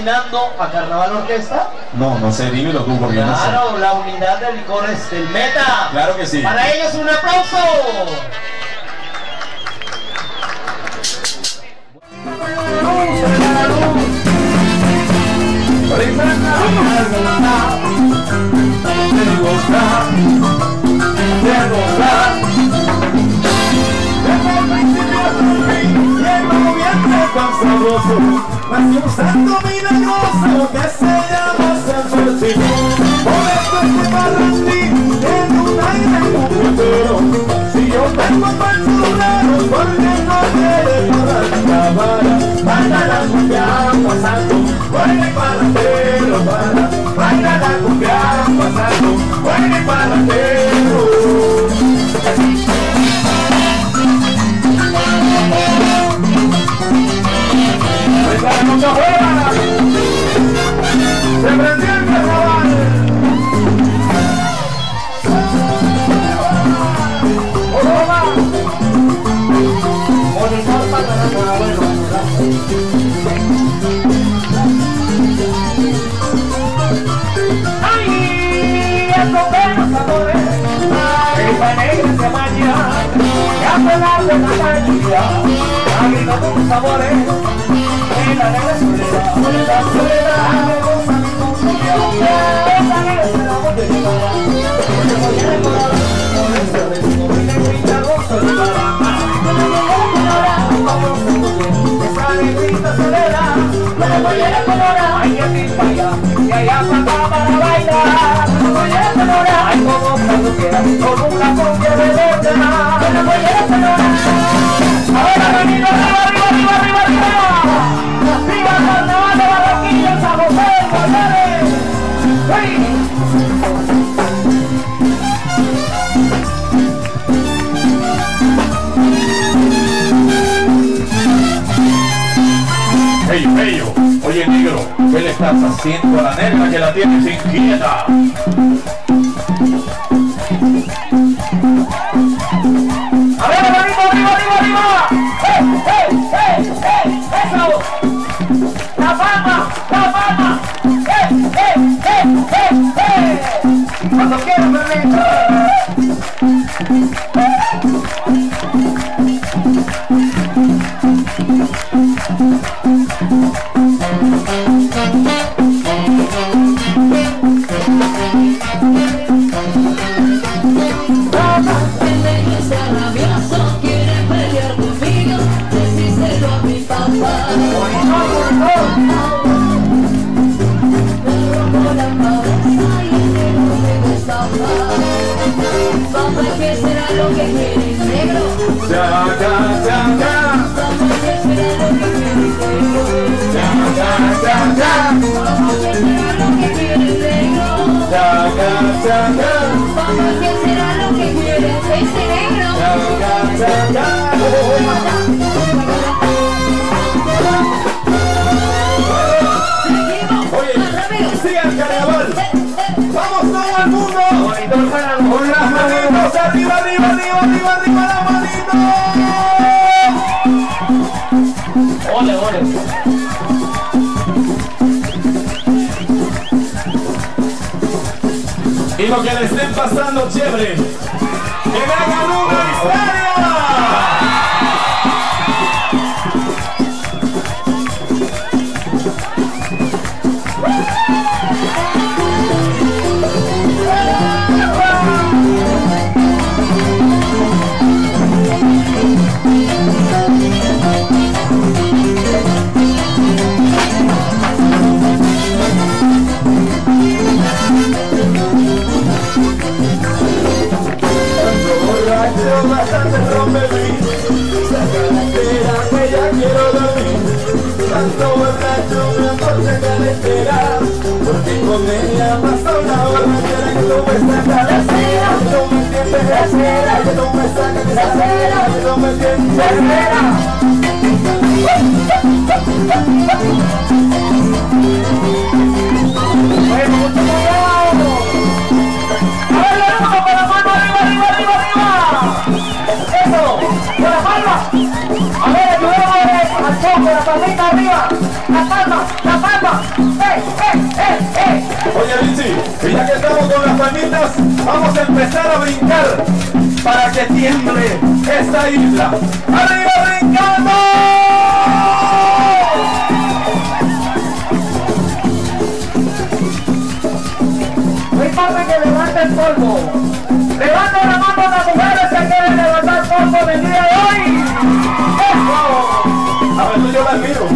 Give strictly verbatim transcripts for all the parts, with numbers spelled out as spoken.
patrocinando a Carnaval Orquesta? No, no sé, dímelo tú porque claro, no sé. Claro, la unidad de licores del Meta. Claro que sí. Para ellos un aplauso. Nació un santo milagroso que se llama San Martín. Por esto este parrantín tiene un aire completero. Si yo tengo panchulanos, porque no quiere parar la vara. Baila la cumbia pasando, juegue parrandero, para. Baila la cumbia pasando, juegue parrandero. ¡La noche fuera! ¡Se prendió el carnaval! ¡Ojo más! Monitor para la carnaval. ¡Ay! ¡Estos buenos sabores! ¡El panegre se baña! ¡Ya fue la de la cañilla! ¡Agriga tus sabores! La negra soledad, la soledad me goza mi compañía. Esa negra se la voy a llevar, porque voy a decorar. Con ese ritmo mi negrita goza de cara. Porque voy a decorar, vamos a comer. Esa negrita soledad, porque voy a decorar. Hay que ir para allá, y allá para acá para bailar. Porque voy a decorar, hay como cuando quieras, con una cumbia de verdad. Porque voy a decorar. Ahora venido arriba, arriba, arriba, arriba, arriba. ¡Viva el carnaval de Barranquilla, en San José de Guadalupe! Bello, bello. Oye, negro, ¿qué le estás haciendo a la negra que la tienes inquieta? ¡A ver, arriba, arriba, arriba, arriba! ¡Eh, eh, eh, eh! ¡Eso! ¡La palma! ¡La palma! ¡Eh, eh, eh, eh, eh! ¡Cuando quieras, permiso! ¿Qué será lo que quieres, negro? Ya, ya, ya, ya. ¿Qué será lo que quieres, negro? Ya, ya, ya, ya. ¿Qué será lo que quieres, negro? Ya, ya, ya, ya. ¿Qué será lo que quieres, ese negro? Ya, ya, ya, ya. Oye, sigue el carnaval. Vamos todo el mundo. Con las manitos arriba, arriba, arriba, arriba, arriba, las manitos. Ole, ole. Y lo que le estén pasando chévere. ¡Que me hagan una historia! Bastante rompelín, saca la espera que ya quiero dormir. Tanto borracho me aporta carretera, porque con ella pasa una hora que tú me sacas la cera. Que tú me entiendes la cera, que tú me sacas de la cera, que tú me entiendes la cera. Bueno, mucho cuidado. A ver, la luz con la mano arriba, arriba, arriba, arriba. Eso, con la palma. A ver, ayudemos al choque, la palmita arriba. La palma, la palma. las palmitas, vamos a empezar a brincar para que tiemble esta isla. ¡Arriba brincando! No importa que levante el polvo. Levanta la mano a las mujeres que quieren levantar polvo del día de hoy. ¡Eso! A ver, yo la miro.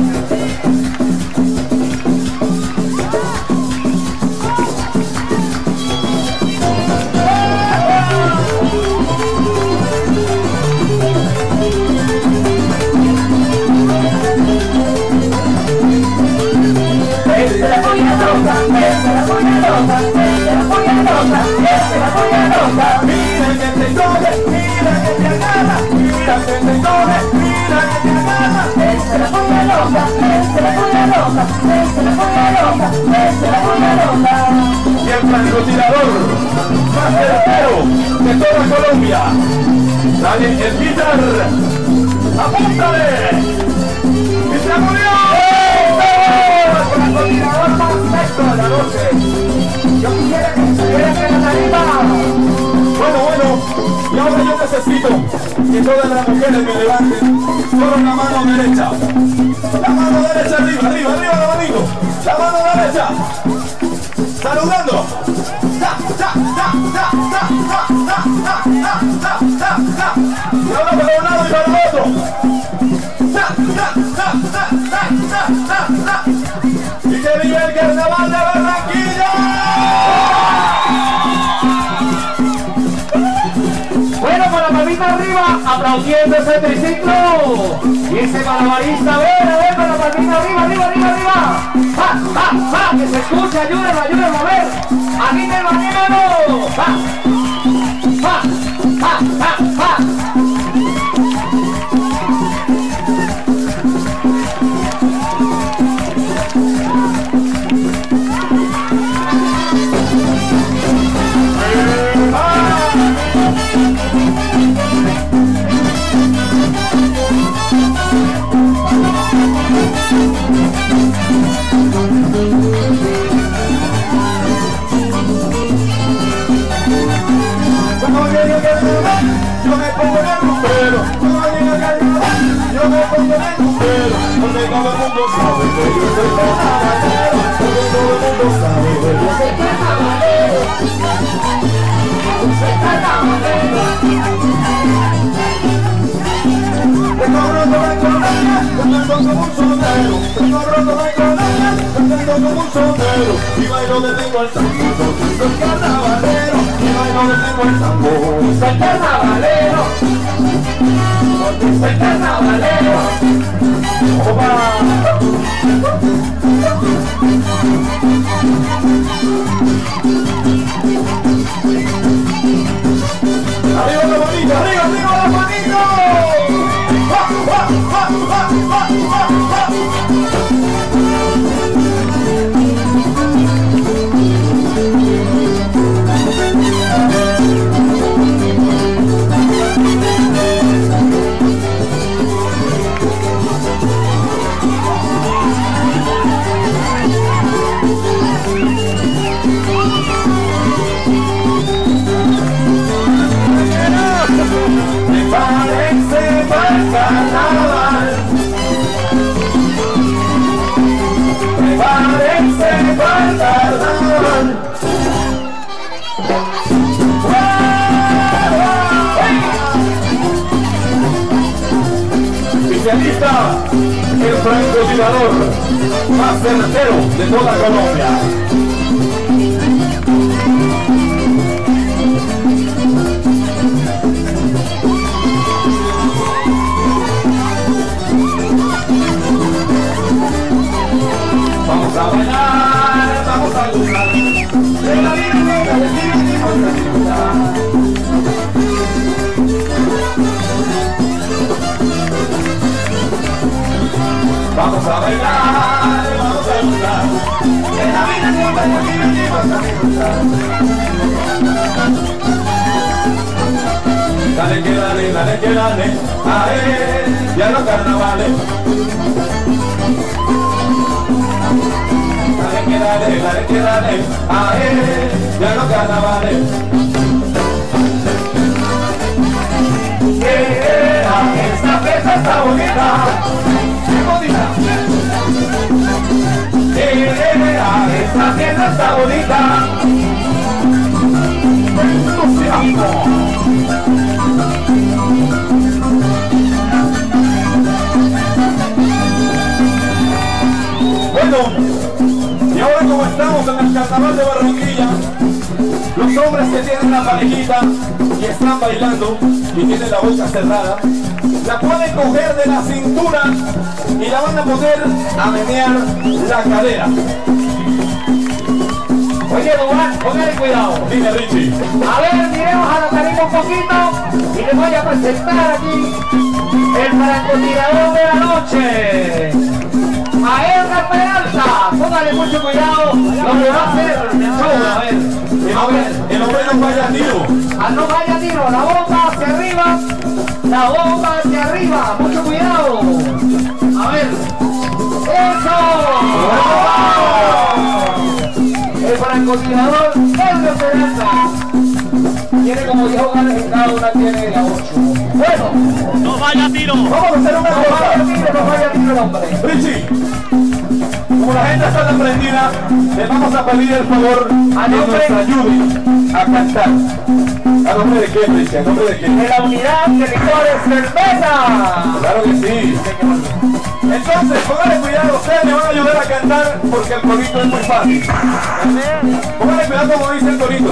Esta la polla rosa, esta la polla rosa, esta la polla rosa, esta la polla rosa. Mira que te coge, mira que te agarra, mira que te coge, mira que te agarra. Esta la polla rosa, esta la polla rosa, esta la polla rosa, esta la polla rosa. Y el francotirador más certero de toda Colombia. Dale el guitar. ¡Apúntale! ¡Y se murió! Con el francotirador más recto de la noche. Yo quisiera que estuviera en la tarima. Bueno, bueno, y ahora yo necesito que todas las mujeres me levanten solo la mano derecha. La mano derecha arriba, arriba, arriba la manito. La mano derecha. Saludando. Ta, ta, ta, ta, ta, ta, ta, ta, ta, ta, ta, ta. Y ahora para un lado y para el otro. Ta, ta, ta, ta, ta, ta, ta, ta. Y que viva el carnaval de Barranquilla. Bueno, con la palmita arriba, aplaudiendo ese triciclo. Y ese malabarista, a ver, a ver, con la palmita arriba, arriba, arriba, arriba. ¡Ja, ja, ja! Que se escuche, ayúdenme, ayúdenme a ver. Aquí te lo animo. ¡Ja, ja, ja, ja, ja! Yo me pongo en el rumbero, cuando llega el carnaval, yo me pongo en el rumbero, porque todo el mundo sabe que yo soy carnavalero, porque todo el mundo sabe que yo soy carnavalero, soy carnavalero. Tengo roto de Colombia, cantando como un sombrero, tengo roto de Colombia, cantando como un sombrero, y bailo de tengo el tambor, soy carnavalero, y bailo de tengo el tambor. Soy carnavalero, porque soy carnavalero. ¡Opa! ¡Arriba la manito! ¡Arriba, arriba la manito! ¡Va, va, va, va, va, va, va! Prepárense para el carnaval. Prepárense para el carnaval. Especialista, el francotirador más certero de toda Colombia. Vamos a bailar, vamos a gozar de la vida, de la vida, de la vamos a bailar, vamos a gozar de la vida, de la vida, de la vida. Dale que dale, dale que dale, a él y a los carnavales. Dale que dale, Tierrale, tierrale, ae, ya los carnavales. Esta fiesta está bonita, ¡Qué bonita! esta fiesta está bonita. ¡Entusiasmo! Bueno, y ahora como estamos en el carnaval de Barranquilla, los hombres que tienen la parejita y están bailando y tienen la boca cerrada, la pueden coger de la cintura y la van a poner a menear la cadera. Oye, Dubán, póngale cuidado. Dime, Richie. A ver, miremos a la tarima un poquito y les voy a presentar aquí el francotirador de la noche, a Edgar Peralta. Póngale mucho cuidado lo que va a hacer el show. A ver, El hombre, el hombre no vaya a tiro. a no vaya tiro, la bomba hacia arriba, la bomba hacia arriba, mucho cuidado. A ver, eso. El francotirador Edgar Peralta tiene como diez hogares en cada una, tiene la ocho. Bueno, No vaya a tiro. Vamos a hacer una no vaya cosa. tiro, no vaya tiro el hombre. Richie, como la gente está tan prendida, le vamos a pedir el favor a que nos ayude a cantar. ¿A nombre de quién, Richie? ¿A nombre de quién? De la unidad de licores cerveza. Claro que sí. Entonces, póngale cuidado, ustedes me van a ayudar a cantar porque el corito es muy fácil. Póngale cuidado como dice el corito.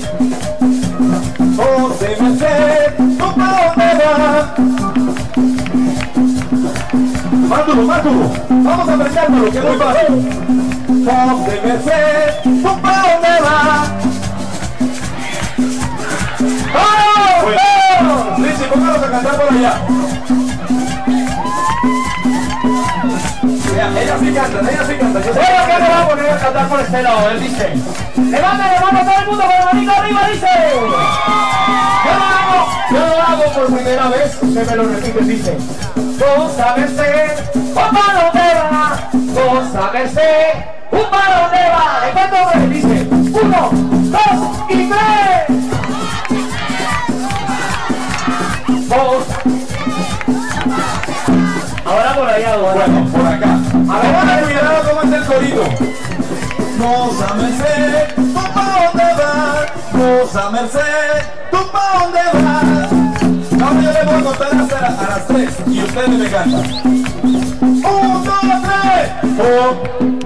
José Merced, ¿tú para dónde vas? Más duro, más duro. Vamos a aprendérmelo, que es muy fácil. José Merced, ¿tú para dónde vas? ¡Oh! Bueno, Richie, póngalos a cantar por allá. Mira, ellas sí cantan, ellas sí cantan. Yo sé Bueno, que le va a poner a cantar por este lado. Él dice: levanta, levanta todo el mundo con la manito arriba, dice. Yo lo hago, yo lo hago por primera vez. Usted me lo repite, dice: Cosa Merced, un balón de va. Cosa Merced, un balón de va. ¿De cuánto me dice? Uno, dos y tres. Cosa. Ahora por allá, Bueno, por acá. A ver, póngale cuidado cómo es el corito. Cosa Merced, ¿tú pa' dónde vas? Cosa Merced, ¿tú pa' dónde vas? Ahora yo le voy a contar hasta a las tres y ustedes me cantan. Un, dos, tres. Oh.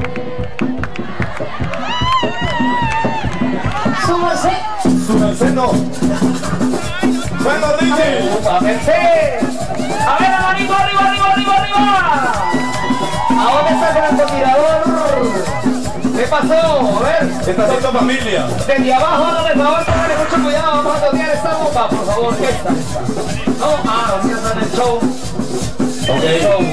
Su merced. Su merced no. Bueno, Richie. Cosa Merced. A ver, la manito arriba, arriba, arriba, arriba. ¿A dónde está el francotirador? ¿Qué pasó? A ver. Está haciendo familia. Desde abajo, por favor, póngale mucho cuidado. Vamos a tocar esta bomba, por favor. Esta, esta. No, ah, no, está en el show. Ok. El show.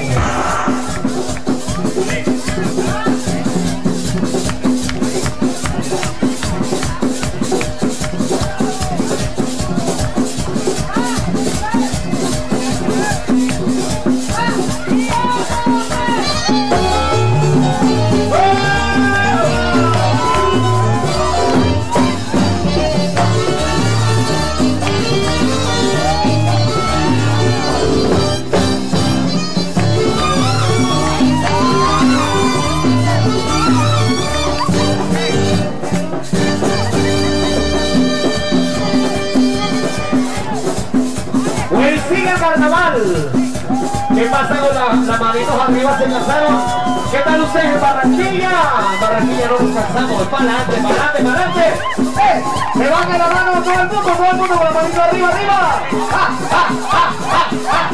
Carnaval. ¿Qué pasa con la, las manitos arriba? ¿Se cansaron? ¿Qué tal ustedes en Barranquilla? En Barranquilla no nos cansamos. Para adelante, para adelante, para adelante. ¡Eh! ¡Levante la mano todo el mundo! ¡Todo el mundo con la manito arriba, arriba! ¡Ah, ah, ah, ah, ah!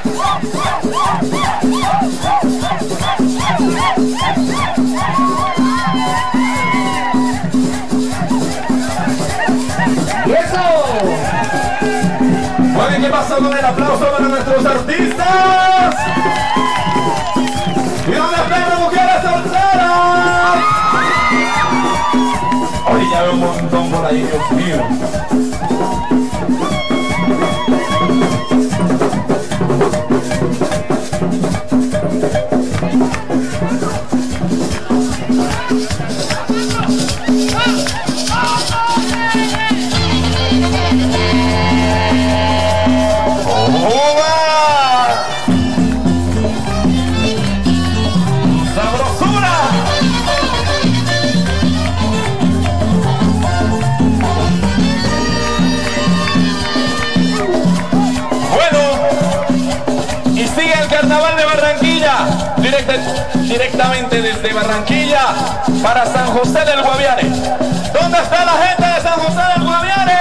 ¡Y eso! Oye, ¿qué pasó con el aplauso para nuestros artistas? ¡Y dónde están las mujeres solteras! Oye, ya veo un montón por ahí, Dios mío. Carnaval de Barranquilla, directa, directamente desde Barranquilla para San José del Guaviare. ¿Dónde está la gente de San José del Guaviare?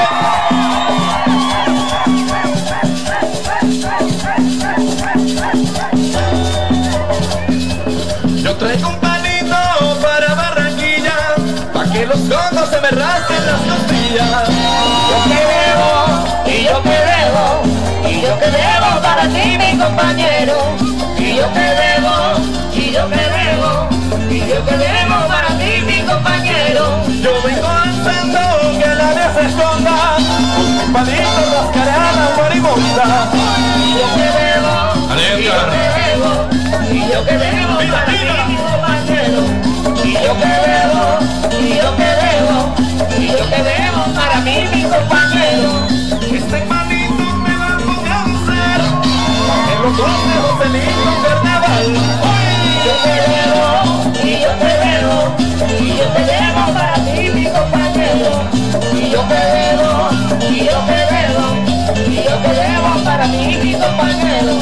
Yo traigo un palito para Barranquilla, pa' que los congos se me rasquen las costillas. Yo que bebo, y yo que bebo, y yo que bebo para ti, mi compañero. Y yo que bebo, y yo que bebo, y yo que bebo para ti, mi compañero. Yo vengo danzando que nadie se esconda, con mis palitos rascaré a la mariposa. Y yo que bebo, y yo que bebo, y yo que bebo para ti, mi compañero. Y yo que bebo, y yo que bebo, y yo que bebo para mí, mi compañero. Este palito me va a conocer, en los consejos del lindo carnaval. Y yo que bebo, y yo que bebo, y yo que bebo para ti, mi compañero. Y yo que bebo, y yo que bebo, y yo que bebo para ti, mi compañero.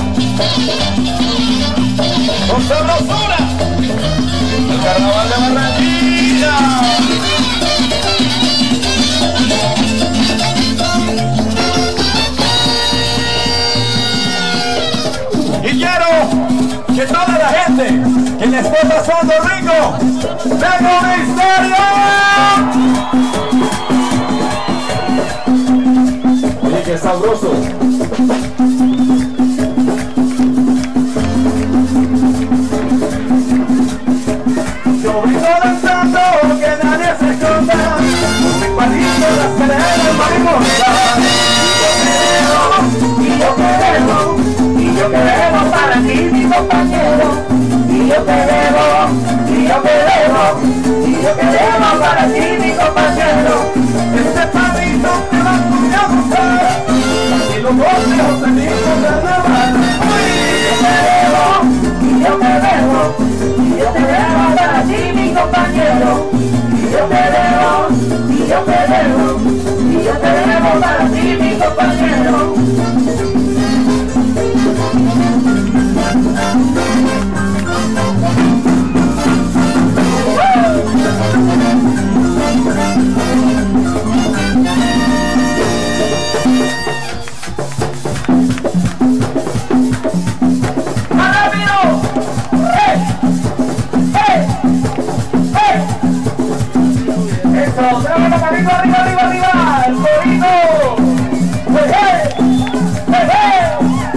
Con sabrosura, el Carnaval de Barranquilla. Y quiero que toda la gente que le esté pasando rico tenga una historia. Oye, qué sabroso. Yo vengo danzando que nadie se esconda, con mis palitos las cadenas mariposas. Y yo que bebo, y yo que bebo para ti, mi compañero. Y yo que bebo, y yo que bebo, y yo que bebo para ti, mi compañero. Este palito me va a gustar, y los consejos del lindo carnaval. Y yo que bebo, y yo que bebo, y yo que bebo para ti, mi compañero. Y yo que bebo, y yo que bebo, y yo que bebo para ti, mi compañero. Arriba, arriba, arriba, arriba, el corito. ¡Hey, hey! ¡Hey, hey!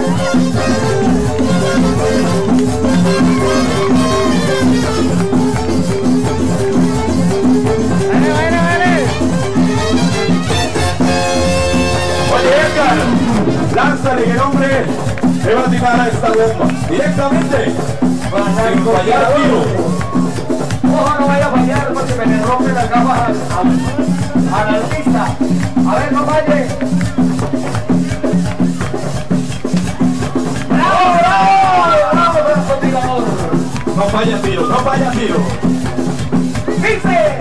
¡Vale, vale, vale! Oye, Edgar, lánzale que el hombre le va a tirar a esta bomba directamente para fallar a tiro. Ojo, no vaya a fallar porque me le rompe la cama al, al, al artista. A ver, no falle. ¡Bravo, bravo! ¡Bravo, francotirador! No falla tiro, no falla tiro. ¡Dice!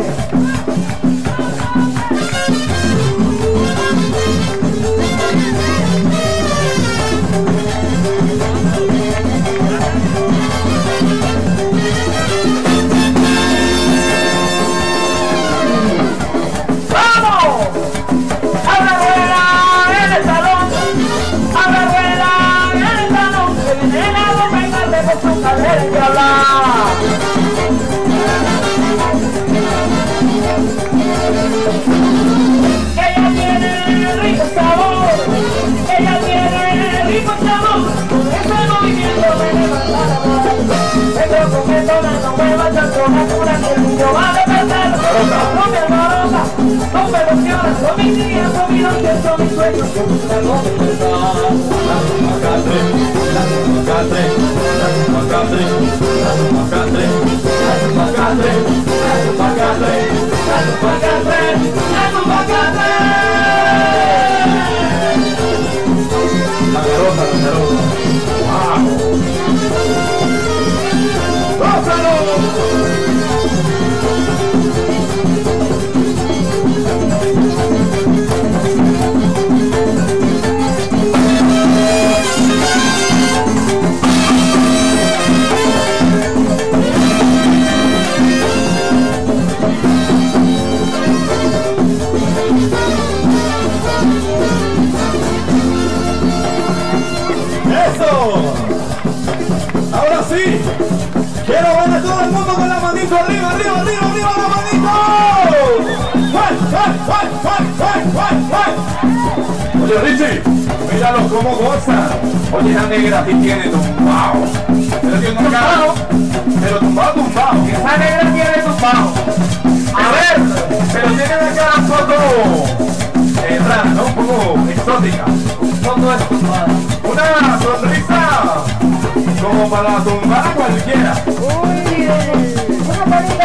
Ella tiene rico sabor, ella tiene rico sabor, con ese movimiento me levanta la mano. Tengo con que toda no me va a echar con la cura que el niño va a despertar. No me alborota, no me emociona, son mis días, son mis noches, son mis sueños, que buscan no despertar. La macatre, la macatre, la macatre, la macatre, la macatre, la macatre, la macatre. La garota, la garota. ¡Wow! ¡Gózalo! cómo goza. Oye, la negra sí tiene tumbao. Pero tiene una cara. Pero tumbao, tumbao. Esa negra tiene tumbao. A ver, pero tiene una cara un poco eh, rara, ¿no? Un poco exótica. Un poco estumbada. Una sonrisa como para tumbar a cualquiera. Uy, una palita.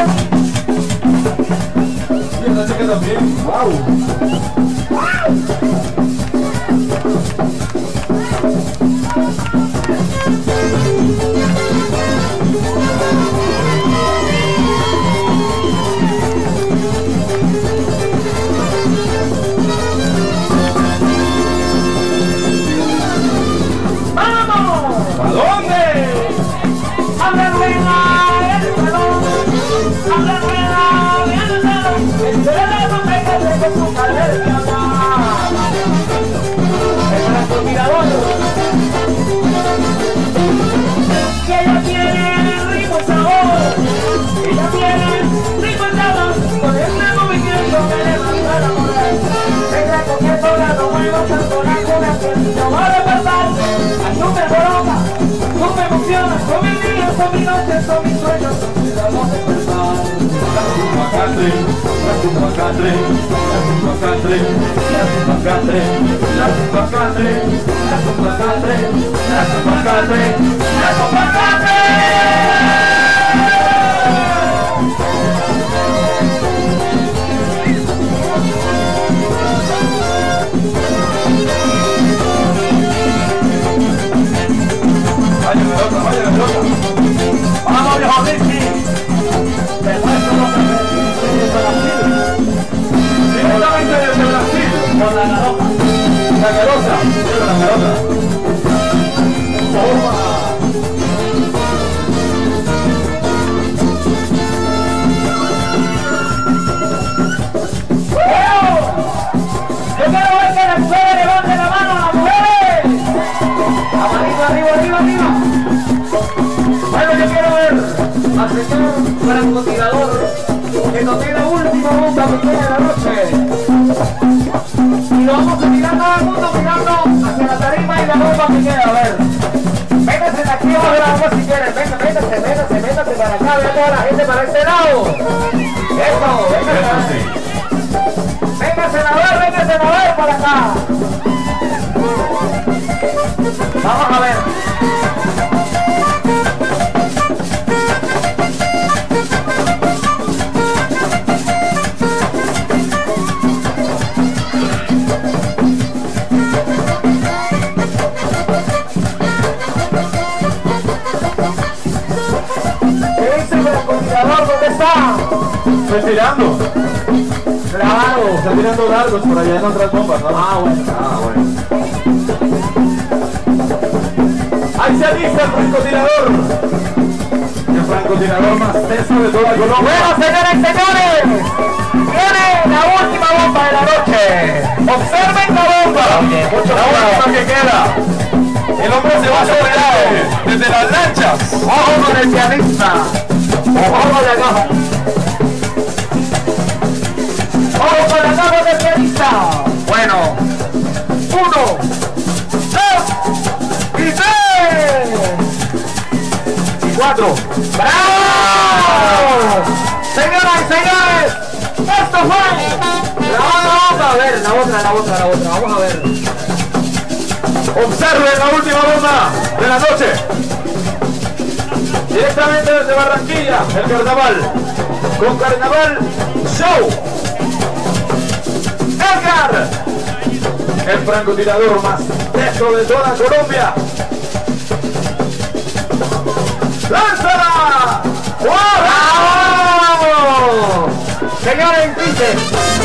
Y esta chica también. Wow. ¿A dónde? A la rueda, el salón. A la rueda, el salón. El teléfono me cae con su cadera de hablar. Es para tu mirador. Que ella tiene rico sabor. Ella tiene rico sabor. Con este movimiento me levanta la moral. Ella comiendo la no muevo tanto la cuna que no va a despertar. Ay, tú me coloca, tú me emocionas. Son mis días, son mis noches, son mis sueños. Cuidamos de despertar. La tumba country, la tumba country, la tumba country, la tumba country, la tumba country, la tumba country, la tumba country, la tumba country. Vaya pelota, vaya pelota. Vamos, viejo Richie. Te muestro lo que me dice de Brasil. Directamente desde Brasil. Por la garoja. La garota, lleva la garota. Toma. Yo quiero ver que las mujeres levanten la mano, las mujeres. La manito arriba, arriba, arriba. Bueno, yo quiero ver al señor francotirador que nos dé la última bomba pequeña de la noche. Y lo vamos a tirar todo el mundo mirando hacia la tarima y la bomba que queda. A ver. Véngase de aquí abajo de la bomba si quieren. Venga, véngase, véngase, véngase para acá. Ve a toda la gente para este lado. Eso, véngase. Véngase a ver, véngase a ver para acá. Vamos a ver. ¿Qué dice el francotirador? ¿Dónde está? Estoy tirando. Claro. Está tirando largos por allá en otras bombas, ¿no? Ah, bueno. Ah, bueno. Ahí se alista el francotirador. El francotirador más teso de toda Colombia. Bueno, señores y señores, viene la última bomba de la noche. Observen la bomba. Oye, mucho la última que queda. El hombre se va a superar desde las lanchas. Ojo con el pianista. Ojo con la caja. Ojo con la caja del pianista. Bueno, uno, dos y tres. Y cuatro. ¡Bravo! Señoras y señores, esto fue la otra bomba. A ver, la otra, la otra, la otra. Vamos a ver. Observen la última bomba de la noche. Directamente desde Barranquilla, el carnaval. Con Carnaval Show. Edgar, el francotirador más teso de toda Colombia. ¡Lánzala! ¡Bravo! Señores, dice.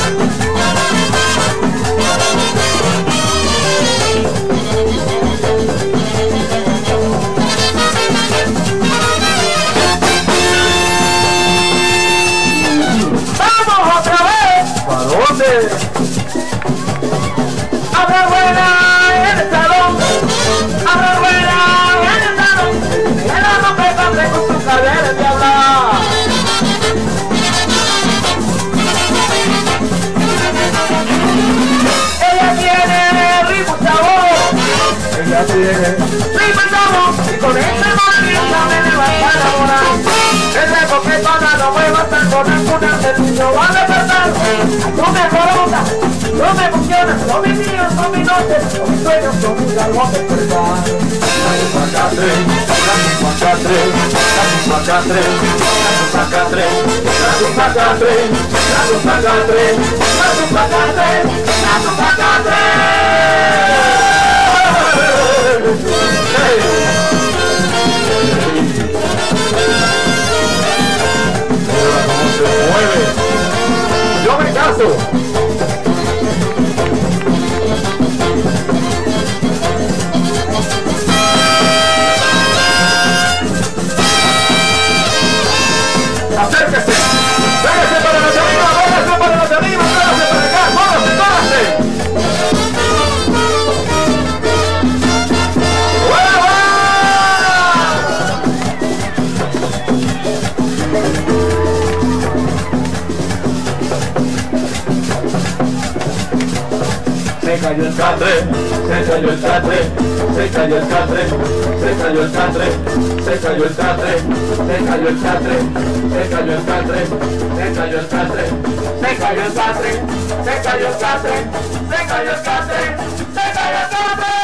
¡Vamos otra vez! ¿Para dónde? ¡Habrá buena en el salón! ¡Habrá buena en el salón! ¡El amo que cante con su cadera de hablar! tiene. Sí, pensamos, y con este movimiento me levanta a enamorar. Ese coquetona no me va a estar con alguna de tus no va a despertar. Tú me alborotas, no me emocionas, son mis días, son mis noches, son mis sueños, son mis largos despertar. Yo me caso. Acérquese, véngase para la tarima, véngase para la tarima, véngase para acá, córrase, córrase. Se cayó el catre, se cayó el catre, se cayó el catre, se cayó el catre, se cayó el catre, se cayó el catre, se cayó el catre, se cayó el catre, se cayó el catre, se cayó el catre, se cayó el catre, se cayó el catre.